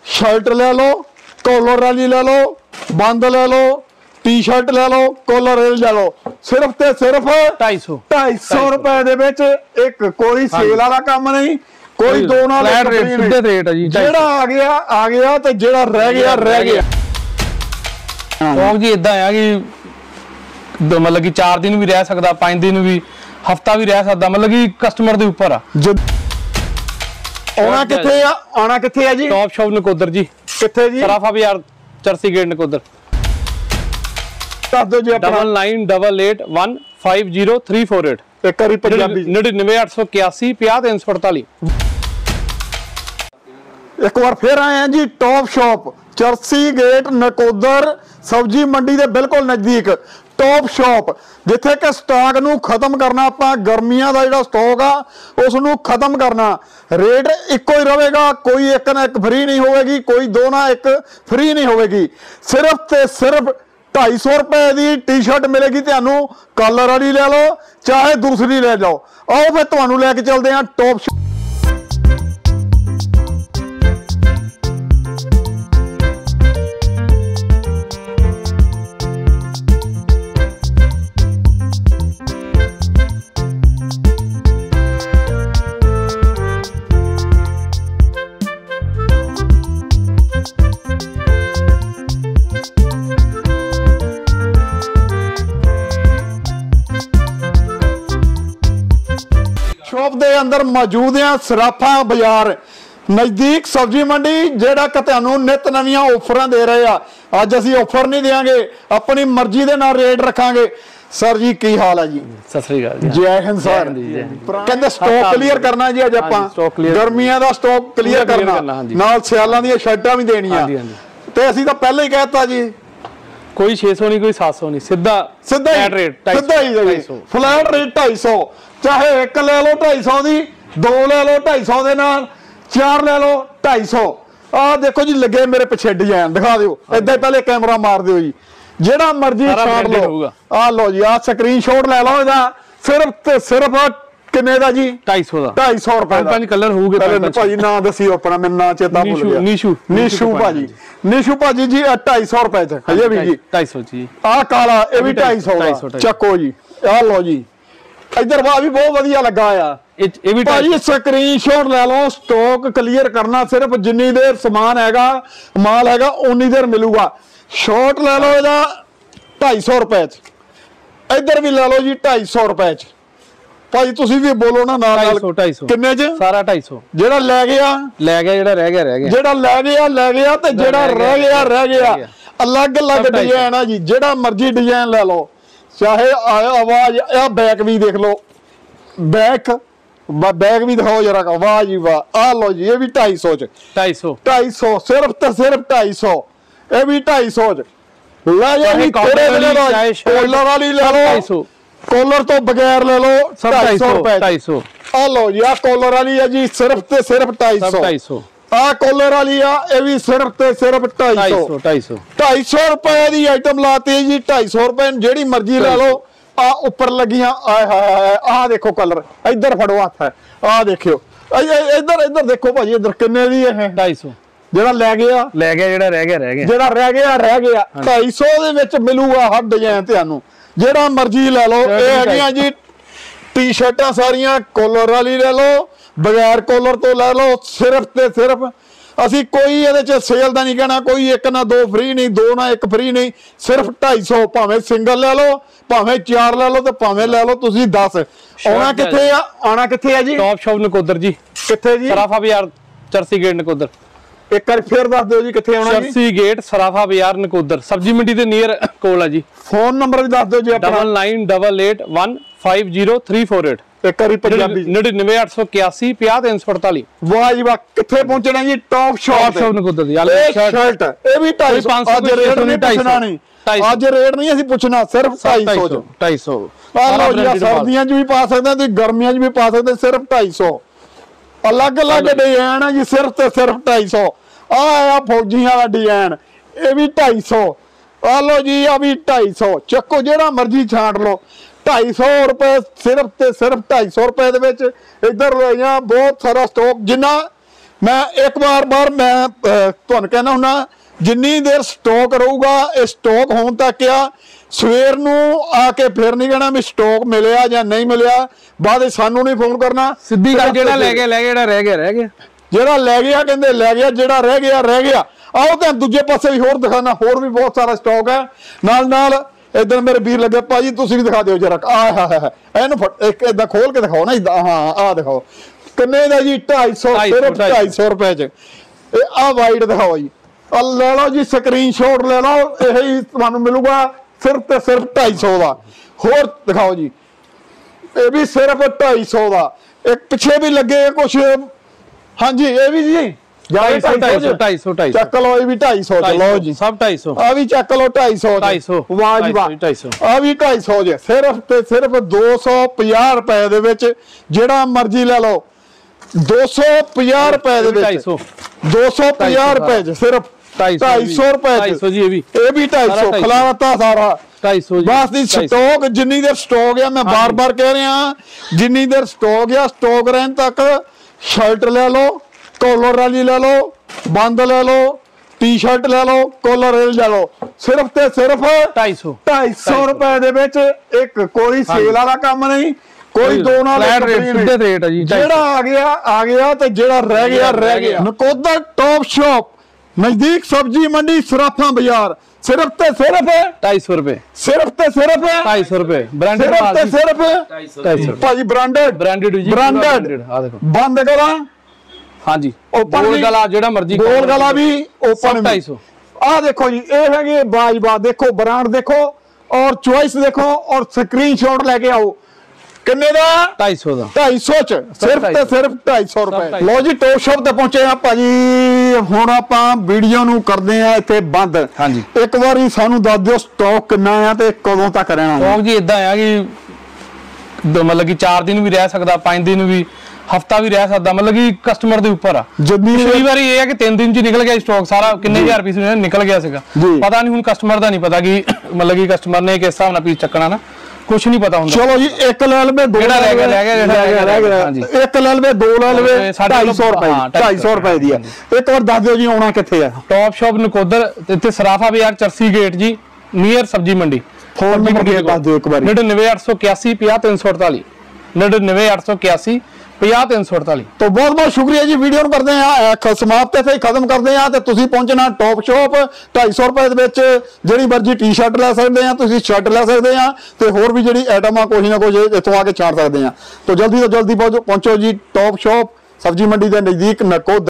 Shirt ले लो, collar वाली ले लो, बंद ले लो, टी शर्ट ले लो, कॉलर वाली ले लो, सिर्फ ते सिर्फ 250 रुपए दे विच एक कोई सेल वाला काम नहीं, कोई दो नाल सीधे रेट है जी। जेड़ा आ गया ते जेड़ा रह गया शौक जी इदा है कि मतलब कि 4 दिन भी रह सकता, 5 दिन भी, हफ्ता भी रह सकता, मतलब कि कस्टमर के उपर आ। आना किथे है जी? टॉप शॉप नकोदर जी। किथे जी? सराफा बाजार, चरसी गेट नकोदर। दस दो जी। 9988150348। एक बारी पंजाबी 99881 50348। एक बार फिर आए हैं जी top shop Charsi gate Nakodar सब्जी मंडी के बिल्कुल नजदीक टॉप शॉप जिथे कि स्टॉक नू खत्म करना, आपां गर्मियां दा जिहड़ा स्टॉक आ उस नू खत्म करना। रेट इक्को ही रहेगा, कोई एक ना एक फ्री नहीं होगी, कोई दो ना एक फ्री नहीं होगी। सिर्फ ते सिर्फ 250 रुपए की टी शर्ट मिलेगी तुहानू, कलर वाली ले लो चाहे दूसरी ले जाओ। आओ फिर तुहानू लैके चलते हैं टॉप शॉप। शॉप के अंदर मौजूद है सराफा बाजार नजदीक सब्जी मंडी, जेड़ा कि तुहानू नित नवीं ऑफर दे रहे हैं। अज असीं ऑफर नहीं देंगे, अपनी मर्जी के नाल रेट रखांगे। सर जी की हाल है जी? सत श्री अकाल जी। जय हिंद सर। कहते स्टॉक क्लीयर करना जी अज आपां, गर्मियां दा स्टॉक क्लीयर करना, नाल सियालां दी शर्टां भी देनियां ते असीं तां पहले ही कहता जी कोई 600 नहीं, कोई 700 नहीं, सीधा रेट फ्लैट रेट 250। चाहे एक ले लो 250 दी, दो ले लो 250 दे नाल, 4 ले लो 250। आ देखो जी लगे मेरे पिछे डिजाइन दिखा दिओ, इदां पहले कैमरा मार दिओ जी, जेड़ा मर्जी छाड़ लो। आ लो जी, आ स्क्रीनशॉट ले लो इहदा। सिर्फ ते सिर्फ किन्ने दा जी? 250 दा। 250 रुपए दा। 5 कलर होऊगे भाजी ना दसी अपना, मैं ना चेता भूल गया। नीशू भाजी, नीशू भाजी जी 250 रुपए च है भी जी। 250 जी। आ काला ये भी 250 चक्को जी। आ लो जी, इधर वाह भी बहुत वधिया लगा आ। ये भी भाजी स्क्रीनशॉट ले लो, स्टॉक क्लियर करना। सिर्फ जिन्नी देर समान हैगा, माल हैगा, उन्नी देर मिलूगा। शॉर्ट ले लो इहदा 250 रुपए च, इधर भी ले लो जी 250 रुपए च। भाई तुसी भी बोलो ना नाल 250 किन्ने च? सारा 250। जेड़ा ले गया, जेड़ा रह गया, जेड़ा ले गया ते जेड़ा रह गया। अलग अलग डिजाइन है जी, जेड़ा मर्जी डिजाइन ले लो। चाहे आवाज या बैक भी देख लो, बैक भी दिखाओ जरा, वाह जी वाह। आ लो जी, ये भी 250 च। 250 सिर्फ ते सिर्फ 250। ये भी 250 च। ले जाओ जी, कॉलर वाली ले लो, कॉलर तो बगैर ले लो 250 रुपए। 250। आ लो जी, आ कॉलर वाली है जी, सिर्फ ते सिर्फ 250। आ कॉलर वाली आ, ये भी सिर्फ ते सिर्फ 250। 250 रुपए की आइटम लाती जी। 250 रुपए जेड़ी मर्जी ले लो। आ ऊपर लगियां, आय हाय, आ देखो कलर, इधर फड़ो हथ है, आ देखियो, इधर देखो भाजी, इधर किन्ने दी है? 250। जेड़ा ले गया, जेड़ा रह गया, जेड़ा रह गया 250 दे विच मिलूगा हर डिजाइन तुहानू, जेड़ा मर्जी ले लो। ये हैगियां जी टी शर्टां सारियां, कॉलर वाली ले लो, बगैर कॉलर तो ले लो। सिर्फ ते सिर्फ असी कोई ये सेल का नहीं कहना, कोई एक ना दो फ्री नहीं, दो ना एक फ्री नहीं, सिर्फ 250। भावें सिंगल ले लो, भावें 4 ले लो, तो भावें ले लो तुसी 10। आना किथे आ? आना किथे है जी? टॉप शॉप नकोदर जी। किथे जी? सराफा बाजार, चरसी गेट नकोदर। एक बार फिर दस दो जी किथे आना? चरसी गेट, सराफा बाजार नकोदर, सब्जी मंडी के नियर कोल है जी। फोन नंबर भी दस दो जी अपना। 9988150348। एक बारी पंजाबी 99881 50348। वाह जी वाह। किथे पहुंचना जी? टॉप शॉप नकोदर जी। शर्ट ये भी 250। आज रेट नहीं पूछना, नहीं आज रेट नहीं ਅਸੀਂ ਪੁੱਛਣਾ, ਸਿਰਫ 250। 250। ਆ ਲਓ ਜੀ, ਸਰਦੀਆਂ 'ਚ ਵੀ ਪਾ ਸਕਦੇ ਆ ਤੇ ਗਰਮੀਆਂ 'ਚ ਵੀ ਪਾ ਸਕਦੇ, ਸਿਰਫ 250। अलग अलग डिजाइन है जी, सिर्फ ते सिर्फ 250। आ फौजियां का डिजाइन, ये भी 250। आ लो जी, आ भी 250। चक्को जेड़ा मर्जी छांट लो। 250 रुपए सिर्फ ते सिर्फ 250 रुपए दे विच इधर बहुत सारा स्टॉक, जिन्ना मैं एक बार मैं ਤੁਹਾਨੂੰ कहना हुन्ना जिन्नी देर स्टॉक रहूगा ये स्टॉक होने तक क्या सवेर नूं आके फिर नहीं कहना भी स्टॉक मिलिया या नहीं मिलिया बाद सानू नहीं फोन करना सीधी गल जेड़ा ले गया जेड़ा रह गया ਜਿਹੜਾ ਲੈ ਗਿਆ ਕਹਿੰਦੇ ਲੈ ਗਿਆ ਜਿਹੜਾ ਰਹਿ ਗਿਆ ਆਓ ਤਾਂ ਦੂਜੇ ਪਾਸੇ ਵੀ ਹੋਰ ਦਿਖਾਣਾ ਹੋਰ ਵੀ ਬਹੁਤ ਸਾਰਾ ਸਟਾਕ ਹੈ ਨਾਲ ਇਧਰ ਮੇਰੇ ਵੀਰ ਲੱਗੇ ਭਾਜੀ ਤੁਸੀਂ ਵੀ ਦਿਖਾ ਦਿਓ ਜਰਾ ਆਹ ਇਹਨੂੰ ਇੱਕ ਇਦਾਂ ਖੋਲ ਕੇ ਦਿਖਾਓ ਨਾ ਇਦਾਂ ਹਾਂ ਆਹ ਦਿਖਾਓ ਕਿੰਨੇ ਦਾ ਜੀ 250 ਸਿਰਫ 250 ਰੁਪਏ ਚ ਇਹ ਆਹ ਵਾਈਟ ਦਿਖਾਓ ਜੀ ਆ ਲੈ ਲਓ ਜੀ ਸਕਰੀਨਸ਼ਾਟ ਲੈ ਲਓ ਇਹ ਤੁਹਾਨੂੰ ਮਿਲੂਗਾ ਸਿਰਫ ਤੇ ਸਿਰਫ 250 ਦਾ ਹੋਰ ਦਿਖਾਓ ਜੀ ਇਹ ਵੀ ਸਿਰਫ 250 ਦਾ ਇੱਕ ਪਿੱਛੇ ਵੀ ਲੱਗੇ ਕੁਝ हाँ जी ये भी जी 250 ਚੱਕ ਲਓ ਇਹ ਵੀ 250 ਚ ਲਓ ਜੀ ਸਭ 250 ਆ ਵੀ ਚੱਕ ਲਓ 250 ਵਾਹ ਜੀ ਵਾਹ ਆ ਵੀ 250 ਜੇ ਸਿਰਫ ਤੇ ਸਿਰਫ 250 ਰੁਪਏ ਦੇ ਵਿੱਚ ਜਿਹੜਾ ਮਰਜ਼ੀ ਲੈ ਲਓ 250 ਰੁਪਏ ਦੇ ਵਿੱਚ 250 ਰੁਪਏ ਚ ਸਿਰਫ 250 ਰੁਪਏ 250 ਜੀ ਇਹ ਵੀ 250 ਖਲਾਤਾ ਸਾਰਾ 250 ਬਸ ਦੀ ਸਟਾਕ ਜਿੰਨੀ ਦੇਰ ਸਟਾਕ ਆ ਮੈਂ ਬਾਰ-ਬਾਰ ਕਹਿ ਰਿਹਾ ਜਿੰਨੀ ਦੇਰ ਸਟਾਕ ਆ ਸਟਾਕ ਰਹਿਣ ਤੱਕ शर्ट ले लो कॉलर वाली ले लो बंद ले लो टी शर्ट ले लो कॉलर ले लो सिर्फ ते सिर्फ 250 रुपए दे विच एक कोई सेल वाला काम नहीं कोई दो नाल सीधे रेट है जी जेड़ा आ गया ते जेड़ा रह गया नकोदर टॉप शॉप नजदीक सब्जी मंडी सराफा बाजार सिर्फ ते सिर्फ 250 रुपए सिर्फ ते सिर्फ 250 रुपए ब्रांडेड सिर्फ ते सिर्फ 250 भाजी ब्रांडेड जी आ देखो बंद करा हां जी ओपन गोल गला जेड़ा मर्जी गोल गला भी ओपन 250 आ देखो जी ये है बाजबा देखो ब्रांड देखो और चॉइस देखो और स्क्रीनशॉट लेके आओ किन्ने दा 250 ਦਾ 250 ਚ ਸਿਰਫ ਤੇ ਸਿਰਫ 250 ਰੁਪਏ ਲੋ ਜੀ ਟੌਪ ਸ਼ਾਪ ਤੇ ਪਹੁੰਚੇ ਆ ਭਾਜੀ ਹੁਣ ਆਪਾਂ ਵੀਡੀਓ ਨੂੰ ਕਰਦੇ ਆ ਇੱਥੇ ਬੰਦ ਹਾਂਜੀ ਇੱਕ ਵਾਰੀ ਸਾਨੂੰ ਦੱਸ ਦਿਓ ਸਟਾਕ ਕਿੰਨਾ ਆ ਤੇ ਕਦੋਂ ਤੱਕ ਰਹਿਣਾ ਸਟਾਕ ਜੀ ਇਦਾਂ ਆ ਕਿ ਮਤਲਬ ਕਿ 4 ਦਿਨ ਵੀ ਰਹਿ ਸਕਦਾ 5 ਦਿਨ ਵੀ ਹਫਤਾ ਵੀ ਰਹਿ ਸਕਦਾ ਮਤਲਬ ਕਿ ਕਸਟਮਰ ਦੇ ਉੱਪਰ ਆ ਪਿਛਲੀ ਵਾਰੀ ਇਹ ਹੈ ਕਿ 3 ਦਿਨ ਚ ਨਿਕਲ ਗਿਆ ਸਟਾਕ ਸਾਰਾ ਕਿੰਨੇ ਹਜ਼ਾਰ ਪੀਸ ਨਿਕਲ ਗਿਆ ਸੀਗਾ ਪਤਾ ਨਹੀਂ ਹੁਣ ਕਸਟਮਰ ਦਾ ਨਹੀਂ ਪਤਾ ਕਿ ਮਤਲਬ ਕਿ ਕਸਟਮਰ ਨੇ ਕਿਸ ਹਿਸਾਬ ਨਾਲ ਪੀਸ ਚੱਕਣਾ ਨਾ कुछ नहीं पता होता चलो जी एक ले लवे दो ले गया एक ले लवे दो ले लवे 250 रुपए दी है एक और दस दियो जी आना किथे है टॉप शॉप नकोदर इत्थे सराफा बाजार चरसी गेट जी नियर सब्जी मंडी फोन नंबर दस दियो एक बार 99881 50348 99881 50348 तो बहुत बहुत शुक्रिया जी वीडियो ਨੂੰ ਕਰਦੇ ਆ ਸਮਾਪਤ ਇੱਥੇ ਖਤਮ ਕਰਦੇ ਆ ਤੇ ਤੁਸੀਂ ਪਹੁੰਚਣਾ ਟੌਪ ਸ਼ਾਪ 250 ਰੁਪਏ ਦੇ ਵਿੱਚ ਜਿਹੜੀ ਮਰਜ਼ੀ ਟੀ-ਸ਼ਰਟ ਲੈ ਸਕਦੇ ਆ ਤੁਸੀਂ ਸ਼ਰਟ ਲੈ ਸਕਦੇ ਆ ਤੇ ਹੋਰ ਵੀ ਜਿਹੜੀ ਆਈਟਮ ਆ ਕੋਈ ਨਾ ਕੋਈ ਇੱਥੋਂ ਆ ਕੇ ਛਾੜ ਸਕਦੇ ਆ तो जल्दी ਤੋਂ ਜਲਦੀ ਪਹੁੰਚੋ ਜੀ ਟੌਪ ਸ਼ਾਪ ਸਬਜੀ ਮੰਡੀ ਦੇ ਨਜ਼ਦੀਕ ਨਕੋਦਰ